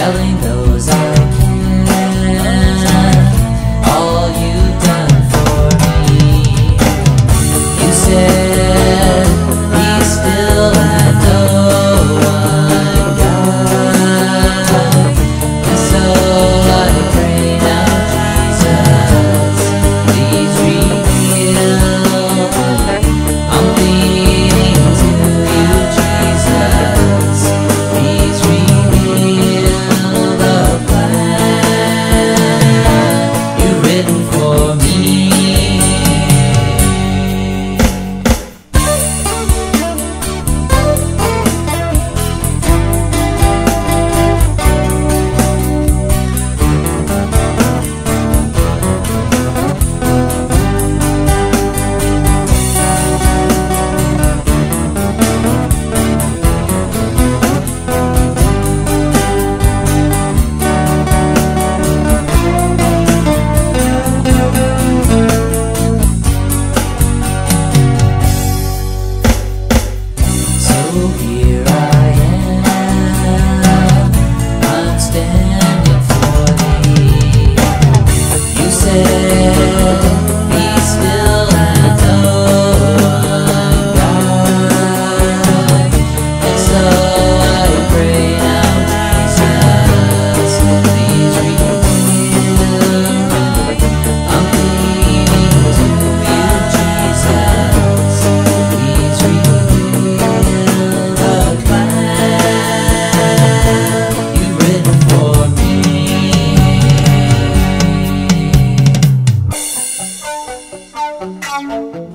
telling those I can all you've done for me. You said, be still and know I'm God. And so I pray now, Jesus, please reveal. I'm pleading to you, Jesus, please reveal the plan you've written for me. Here I am, I'm standing for thee. You said, be still and know I'm God. And so I pray now, Jesus, please reveal. I'm pleading to you, Jesus, please reveal. You've written for me.